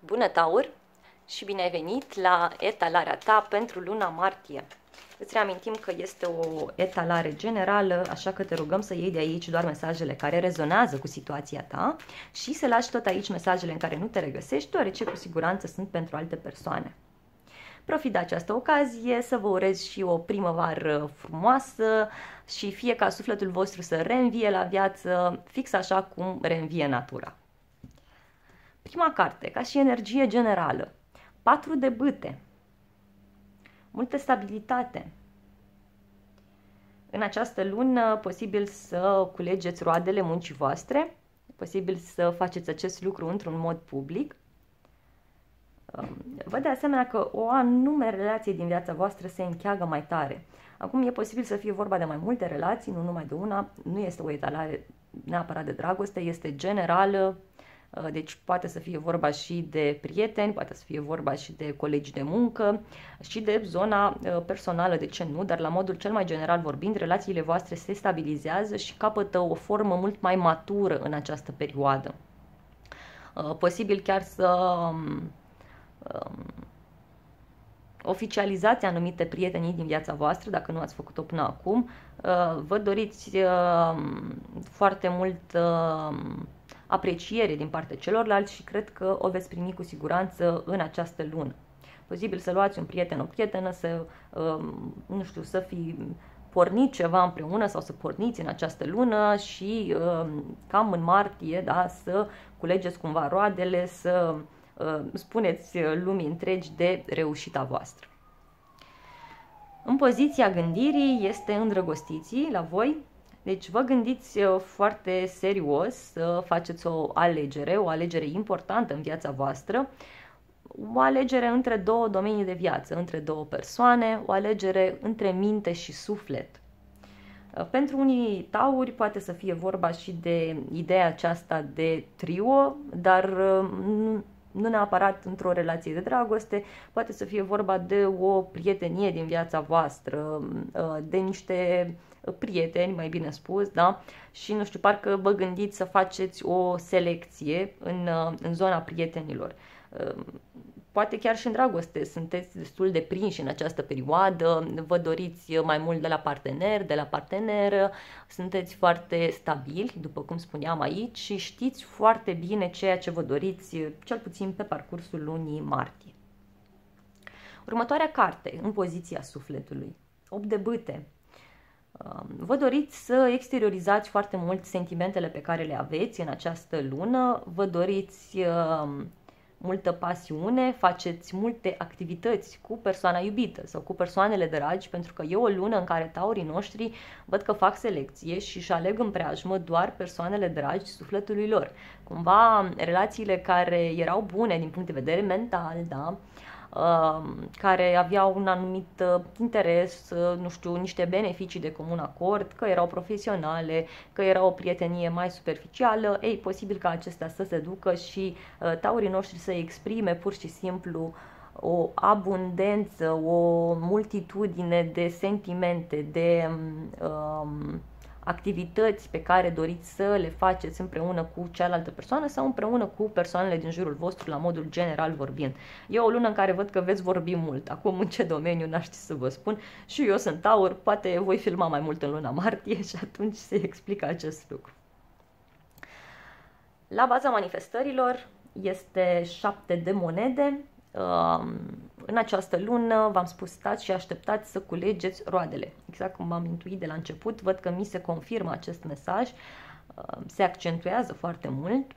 Bună, Taur, și bine ai venit la etalarea ta pentru luna martie. Îți reamintim că este o etalare generală, așa că te rugăm să iei de aici doar mesajele care rezonează cu situația ta și să lași tot aici mesajele în care nu te regăsești, deoarece cu siguranță sunt pentru alte persoane. Profit de această ocazie să vă urez și o primăvară frumoasă și fie ca sufletul vostru să reînvie la viață, fix așa cum reînvie natura. Prima carte, ca și energie generală, 4 de bâte, multă stabilitate. În această lună, posibil să culegeți roadele muncii voastre, posibil să faceți acest lucru într-un mod public. Văd de asemenea că o anume relație din viața voastră se încheagă mai tare. Acum e posibil să fie vorba de mai multe relații, nu numai de una, nu este o etalare neapărat de dragoste, este generală. Deci poate să fie vorba și de prieteni, poate să fie vorba și de colegi de muncă și de zona personală, de ce nu, dar la modul cel mai general vorbind, relațiile voastre se stabilizează și capătă o formă mult mai matură în această perioadă. Posibil chiar să oficializați anumite prietenii din viața voastră, dacă nu ați făcut-o până acum. Vă doriți foarte mult apreciere din partea celorlalți și cred că o veți primi cu siguranță în această lună. Posibil să luați un prieten, o prietenă, să, nu știu, să fi pornit ceva împreună sau să porniți în această lună și cam în martie, da, să culegeți cumva roadele, să spuneți lumii întregi de reușita voastră. În poziția gândirii este îndrăgostiții la voi, deci vă gândiți foarte serios să faceți o alegere importantă în viața voastră, o alegere între două domenii de viață, între două persoane, o alegere între minte și suflet. Pentru unii tauri poate să fie vorba și de ideea aceasta de trio, dar nu neapărat într-o relație de dragoste, poate să fie vorba de o prietenie din viața voastră, de niște prieteni, mai bine spus, da? Și nu știu, parcă vă gândiți să faceți o selecție în zona prietenilor. Poate chiar și în dragoste sunteți destul de prinși în această perioadă, vă doriți mai mult de la partener, de la parteneră, sunteți foarte stabili, după cum spuneam aici, și știți foarte bine ceea ce vă doriți, cel puțin pe parcursul lunii martie. Următoarea carte, în poziția sufletului, 8 de bâte. Vă doriți să exteriorizați foarte mult sentimentele pe care le aveți în această lună, vă doriți multă pasiune, faceți multe activități cu persoana iubită sau cu persoanele dragi, pentru că e o lună în care taurii noștri văd că fac selecție și își aleg în preajmă doar persoanele dragi sufletului lor. Cumva relațiile care erau bune din punct de vedere mental, da? Care aveau un anumit interes, nu știu, niște beneficii de comun acord, că erau profesionale, că era o prietenie mai superficială, ei, posibil ca acestea să se ducă și taurii noștri să exprime pur și simplu o abundență, o multitudine de sentimente, de activități pe care doriți să le faceți împreună cu cealaltă persoană sau împreună cu persoanele din jurul vostru, la modul general vorbind. E o lună în care văd că veți vorbi mult. Acum în ce domeniu n-aș ști să vă spun. Și eu sunt taur, poate voi filma mai mult în luna martie și atunci se explică acest lucru. La baza manifestărilor este 7 de monede. În această lună, v-am spus, stați și așteptați să culegeți roadele. Exact cum m-am intuit de la început, văd că mi se confirmă acest mesaj, se accentuează foarte mult.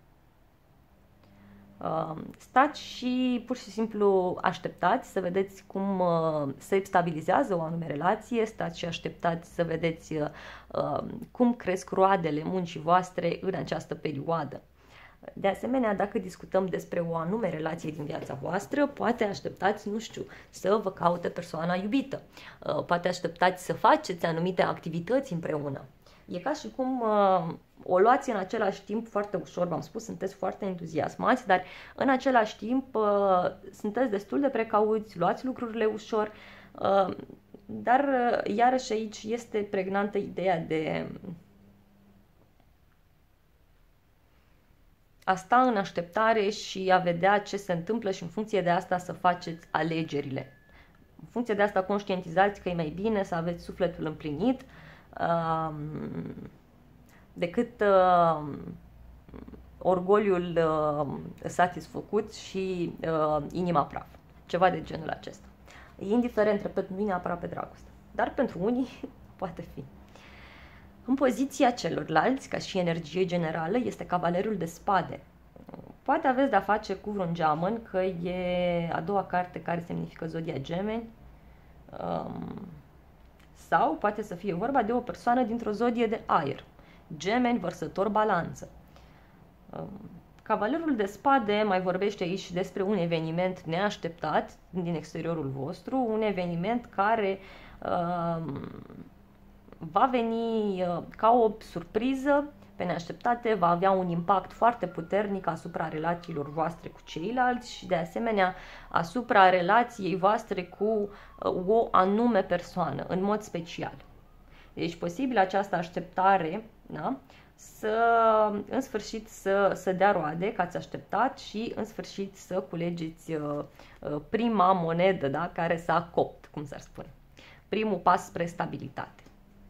Stați și pur și simplu așteptați să vedeți cum se stabilizează o anume relație, stați și așteptați să vedeți cum cresc roadele muncii voastre în această perioadă. De asemenea, dacă discutăm despre o anume relație din viața voastră, poate așteptați, nu știu, să vă caute persoana iubită. Poate așteptați să faceți anumite activități împreună. E ca și cum o luați în același timp foarte ușor, v-am spus, sunteți foarte entuziasmați, dar în același timp sunteți destul de precauți, luați lucrurile ușor, dar iarăși aici este pregnantă ideea de a sta în așteptare și a vedea ce se întâmplă și în funcție de asta să faceți alegerile. În funcție de asta conștientizați că e mai bine să aveți sufletul împlinit decât orgoliul satisfăcut și inima praf. Ceva de genul acesta. Indiferent, repet, nu e neapărat pe dragoste. Dar pentru unii poate fi. În poziția celorlalți, ca și energie generală, este cavalerul de spade. Poate aveți de-a face cu vreun geamăn, că e a doua carte care semnifică zodia Gemeni, sau poate să fie vorba de o persoană dintr-o zodie de aer. Gemeni, Vărsător, Balanță. Cavalerul de spade mai vorbește aici despre un eveniment neașteptat din exteriorul vostru, un eveniment care va veni ca o surpriză pe neașteptate, va avea un impact foarte puternic asupra relațiilor voastre cu ceilalți și de asemenea asupra relației voastre cu o anume persoană, în mod special. Deci posibil această așteptare, da, în sfârșit să dea roade, că ați așteptat și în sfârșit să culegeți prima monedă, da, care s-a copt, cum s-ar spune. Primul pas spre stabilitate.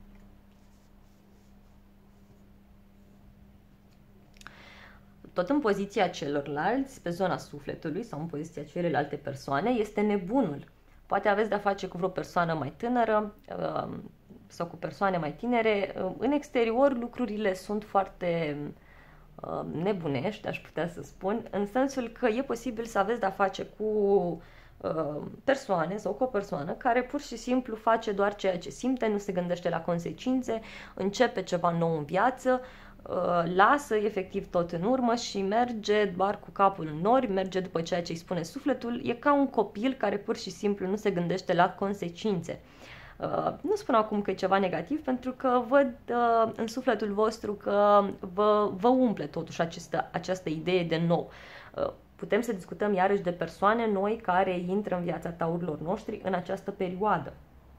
Tot în poziția celorlalți, pe zona sufletului sau în poziția celelalte persoane, este nebunul. Poate aveți de-a face cu vreo persoană mai tânără sau cu persoane mai tinere. În exterior lucrurile sunt foarte nebunești, aș putea să spun, în sensul că e posibil să aveți de-a face cu persoane sau cu o persoană care pur și simplu face doar ceea ce simte, nu se gândește la consecințe, începe ceva nou în viață, lasă efectiv tot în urmă și merge doar cu capul în nori, merge după ceea ce îi spune sufletul. E ca un copil care pur și simplu nu se gândește la consecințe. Nu spun acum că e ceva negativ, pentru că văd în sufletul vostru că vă umple totuși această idee de nou. Putem să discutăm iarăși de persoane noi care intră în viața taurilor noștri în această perioadă.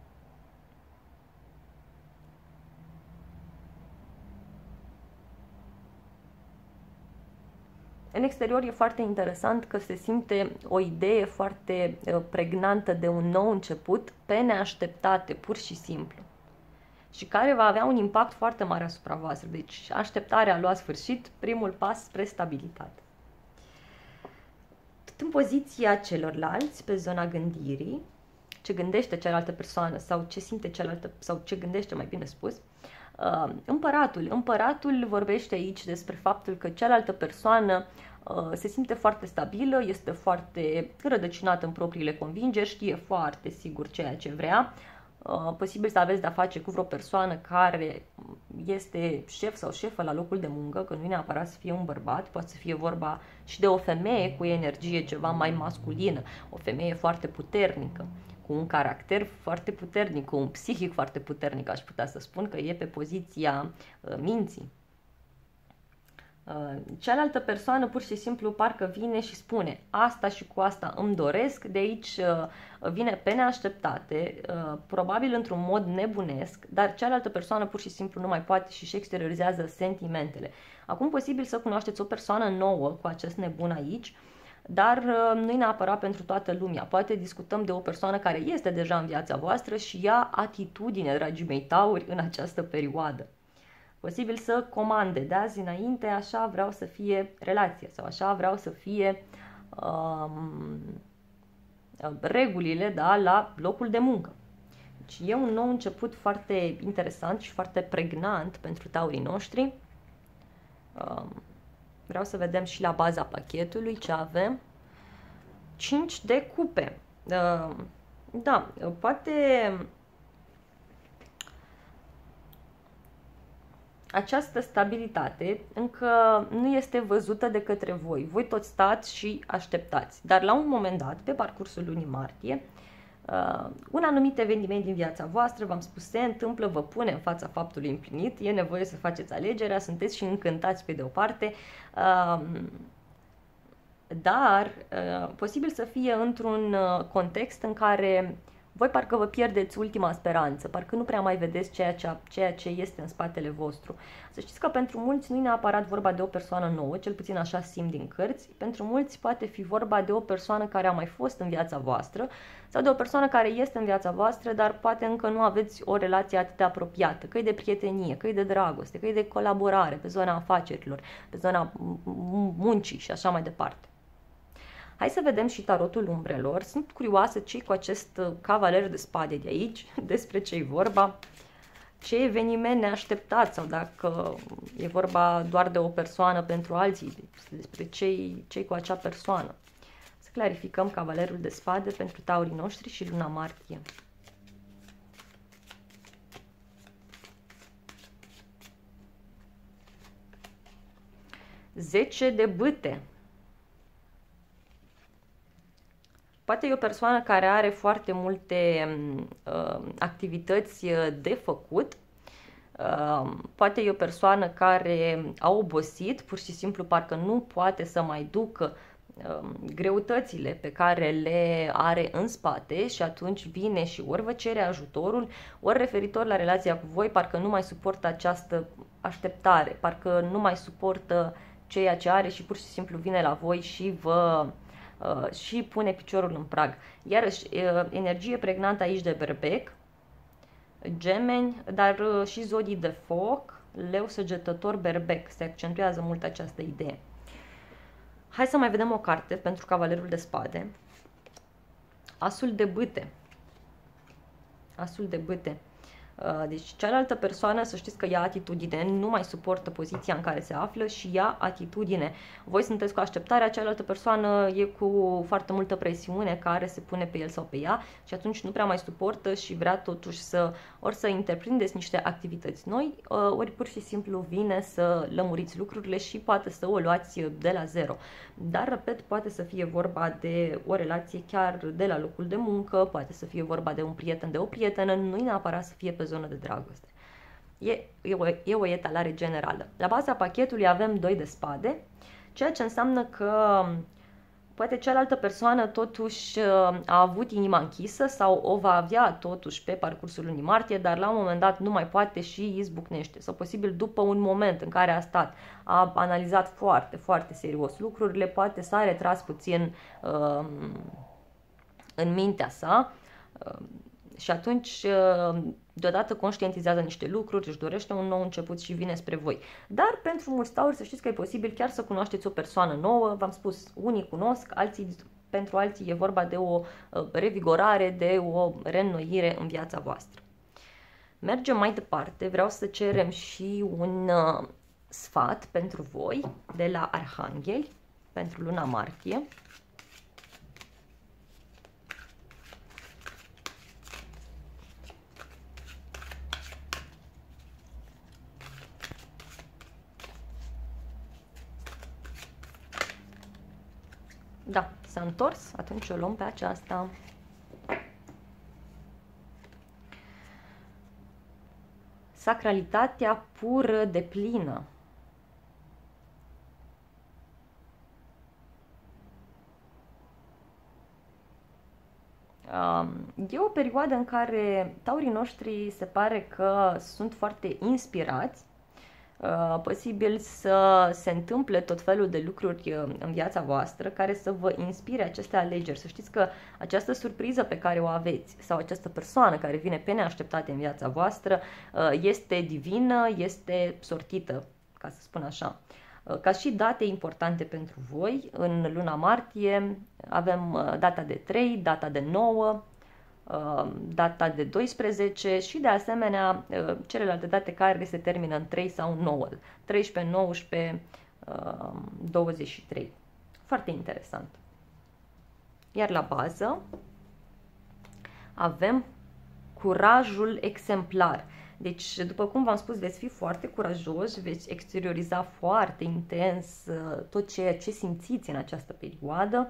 În exterior e foarte interesant că se simte o idee foarte pregnantă de un nou început, pe neașteptate, pur și simplu, și care va avea un impact foarte mare asupra voastră. Deci așteptarea a luat sfârșit, primul pas spre stabilitate. Tot în poziția celorlalți, pe zona gândirii, ce gândește cealaltă persoană sau ce simte cealaltă, sau ce gândește, mai bine spus, Împăratul vorbește aici despre faptul că cealaltă persoană se simte foarte stabilă, este foarte rădăcinată în propriile convingeri, știe foarte sigur ceea ce vrea. Posibil să aveți de-a face cu vreo persoană care este șef sau șefă la locul de muncă, că nu e neapărat să fie un bărbat, poate să fie vorba și de o femeie cu energie ceva mai masculină, o femeie foarte puternică, cu un caracter foarte puternic, cu un psihic foarte puternic, aș putea să spun că e pe poziția minții. Cealaltă persoană pur și simplu parcă vine și spune: asta și cu asta îmi doresc, de aici vine pe neașteptate, probabil într-un mod nebunesc, dar cealaltă persoană pur și simplu nu mai poate și exteriorizează sentimentele. Acum posibil să cunoașteți o persoană nouă cu acest nebun aici, dar nu e neapărat pentru toată lumea. Poate discutăm de o persoană care este deja în viața voastră și ia atitudine, dragii mei tauri, în această perioadă. Posibil să comande de azi înainte: așa vreau să fie relația, sau așa vreau să fie regulile, da, la locul de muncă. Deci e un nou început foarte interesant și foarte pregnant pentru taurii noștri. Vreau să vedem și la baza pachetului ce avem. 5 de cupe. Da, poate această stabilitate încă nu este văzută de către voi. Voi tot stați și așteptați. Dar la un moment dat, pe parcursul lunii martie, un anumit eveniment din viața voastră, v-am spus, se întâmplă, vă pune în fața faptului împlinit, e nevoie să faceți alegerea, sunteți și încântați pe de o parte, dar posibil să fie într-un context în care Voi parcă vă pierdeți ultima speranță, parcă nu prea mai vedeți ceea ce este în spatele vostru. Să știți că pentru mulți nu e neapărat vorba de o persoană nouă, cel puțin așa simt din cărți. Pentru mulți poate fi vorba de o persoană care a mai fost în viața voastră sau de o persoană care este în viața voastră, dar poate încă nu aveți o relație atât de apropiată, că e de prietenie, că e de dragoste, că e de colaborare pe zona afacerilor, pe zona muncii și așa mai departe. Hai să vedem și tarotul umbrelor. Sunt curioasă ce cu acest cavaler de spade de aici, despre ce-i vorba, ce eveniment neașteptat sau dacă e vorba doar de o persoană pentru alții, despre ce-i cu acea persoană. Să clarificăm cavalerul de spade pentru taurii noștri și luna martie. Zece de bâte. Poate e o persoană care are foarte multe activități de făcut, poate e o persoană care a obosit, pur și simplu parcă nu poate să mai ducă greutățile pe care le are în spate și atunci vine și ori vă cere ajutorul, ori referitor la relația cu voi, parcă nu mai suportă această așteptare, parcă nu mai suportă ceea ce are și pur și simplu vine la voi și vă și pune piciorul în prag. Iarăși, energie pregnantă aici de berbec, gemeni, dar și zodii de foc, leu, săgetător, berbec. Se accentuează mult această idee. Hai să mai vedem o carte pentru cavalerul de spade. Asul de bâte. Asul de bâte. Deci cealaltă persoană, să știți că ia atitudine, nu mai suportă poziția în care se află și ia atitudine. Voi sunteți cu așteptarea, cealaltă persoană e cu foarte multă presiune care se pune pe el sau pe ea și atunci nu prea mai suportă și vrea totuși ori să întreprindeți niște activități noi, ori pur și simplu vine să lămuriți lucrurile și poate să o luați de la zero. Dar, repet, poate să fie vorba de o relație chiar de la locul de muncă, poate să fie vorba de un prieten, de o prietenă, nu-i neapărat să fie pe zonă de dragoste. E o etalare generală. La baza pachetului avem 2 de spade, ceea ce înseamnă că poate cealaltă persoană totuși a avut inima închisă sau o va avea totuși pe parcursul lunii martie, dar la un moment dat nu mai poate și izbucnește. Sau posibil după un moment în care a stat, a analizat foarte, foarte serios lucrurile, poate s-a retras puțin în mintea sa și atunci deodată conștientizează niște lucruri, își dorește un nou început și vine spre voi. Dar pentru mulți tauri să știți că e posibil chiar să cunoașteți o persoană nouă, v-am spus, unii cunosc, pentru alții e vorba de o revigorare, de o reînnoire în viața voastră. Mergem mai departe, vreau să cerem și un sfat pentru voi de la Arhangheli pentru luna martie. Da, s-a întors, atunci o luăm pe aceasta. Sacralitatea pură de plină. E o perioadă în care taurii noștri se pare că sunt foarte inspirați. Posibil să se întâmple tot felul de lucruri în viața voastră care să vă inspire aceste alegeri. Să știți că această surpriză pe care o aveți sau această persoană care vine pe neașteptate în viața voastră este divină, este sortită, ca să spun așa. Ca și date importante pentru voi, în luna martie avem data de 3, data de 9, data de 12 și de asemenea celelalte date care se termină în 3 sau 9, 13, 19, 23. Foarte interesant. Iar la bază avem curajul exemplar. Deci, după cum v-am spus, veți fi foarte curajoși, veți exterioriza foarte intens tot ceea ce simțiți în această perioadă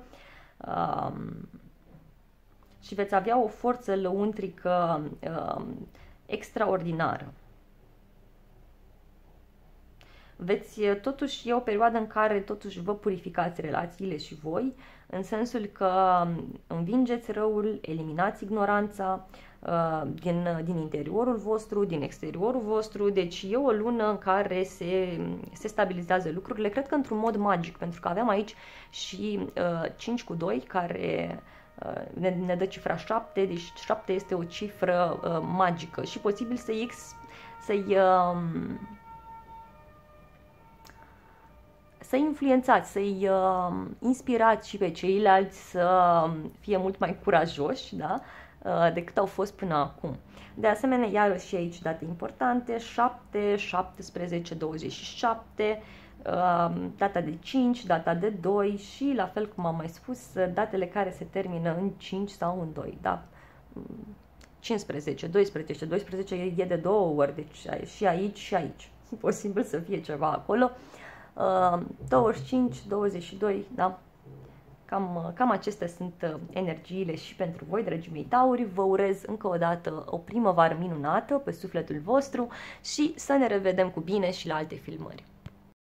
și veți avea o forță lăuntrică extraordinară. totuși, e o perioadă în care totuși vă purificați relațiile și voi, în sensul că învingeți răul, eliminați ignoranța din interiorul vostru, din exteriorul vostru, deci e o lună în care se stabilizează lucrurile, cred că într-un mod magic, pentru că aveam aici și 5 cu 2, care ne dă cifra 7, deci 7 este o cifră magică și posibil să influențați, să-i inspirați și pe ceilalți să fie mult mai curajoși, da? Decât au fost până acum. De asemenea, iarăși și aici date importante, 7, 17, 27, data de 5, data de 2 și, la fel cum am mai spus, datele care se termină în 5 sau în 2, da? 15, 12, 12 e de 2 ori, deci și aici și aici. Posibil să fie ceva acolo. 25, 22, da? Cam acestea sunt energiile și pentru voi, dragii mei tauri. Vă urez încă o dată o primăvară minunată pe sufletul vostru și să ne revedem cu bine și la alte filmări.